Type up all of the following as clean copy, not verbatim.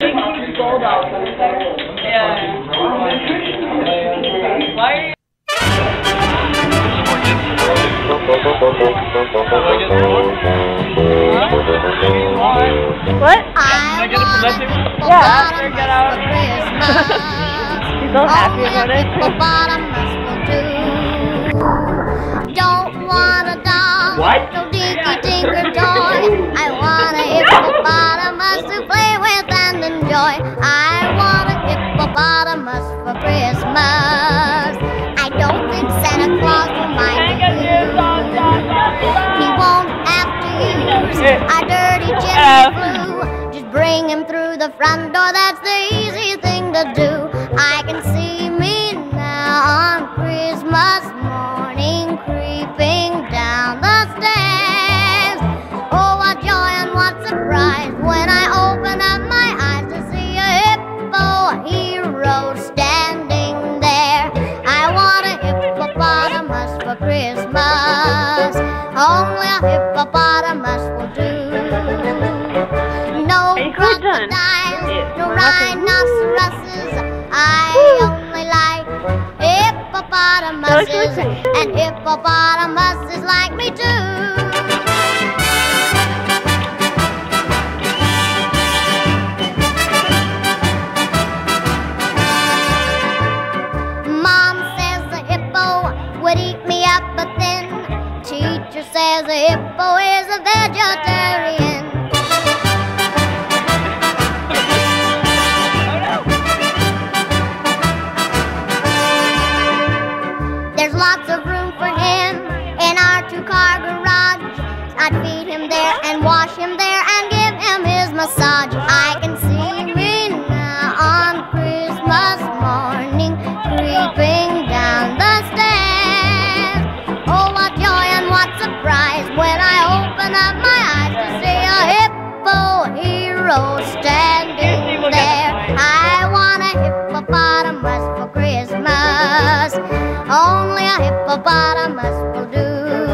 huge bulldogs over there. Yeah. Why are you? What? Can I get it from that table? Yeah. Sure, get out. She's so happy about it. Hippopotamus will do. Don't want a dog, What? no dinky tinker toy. I want a hippopotamus to play with and enjoy. I want a hippopotamus for Christmas. I don't think Santa Claus will mind you. He won't have to use a dirty chimney flue. Just bring him through the front door, that's the easy thing to do. I can see me now on Christmas morning creeping down the stairs. Oh, what joy and what surprise when I open up my eyes to see a hippo hero standing there. I want a hippopotamus for Christmas. Only a hippopotamus will do. No crocodiles, no rhinoceroses. I only like hippopotamuses, and hippopotamuses like me too. Mom says the hippo would eat me up, but then teacher says a hippo is a vegetarian. There's lots of room for him in our two-car garage. I'd feed him there and wash him there and give him his massage. I can see me now on Christmas morning creeping down the stairs. Oh, what joy and what surprise when I open up my eyes to see a hippo hero standing there. I want a hippopotamus for Christmas. Only a hippopotamus will do.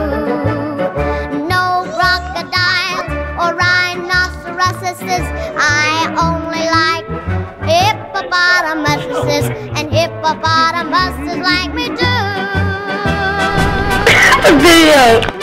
No crocodiles or rhinoceroses. I only like hippopotamuses, and hippopotamuses like me too. Video.